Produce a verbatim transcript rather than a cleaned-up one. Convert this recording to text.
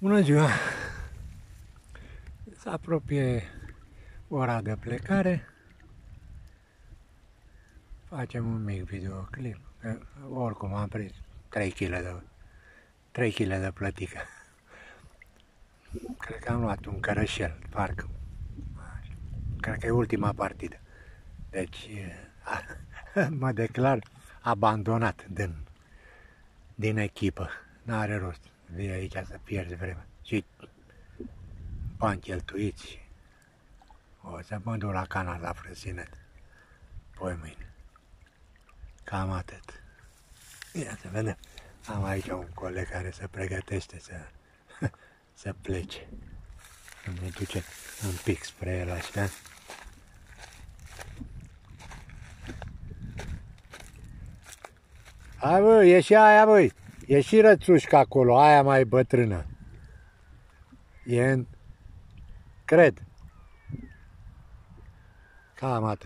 Bună ziua! Se apropie ora de plecare. Facem un mic videoclip. Oricum am prins trei kilograme de, trei kilograme de plătică. Cred că am luat un cărășel, parcă. Cred că e ultima partidă. Deci mă declar abandonat din, din echipă. N-are rost. Vii aici să pierzi vremea. Și bani cheltuiți. O să mă duc la Canal la Frăsinet. Poi mâine. Cam atât. Ia să vedem. Am aici un coleg care se pregătește să, să plece. Îmi duce un pic spre el așa. Hai bă, e și aia băi. E și rățușca acolo, aia mai bătrână. E în... Cred. Cam atât.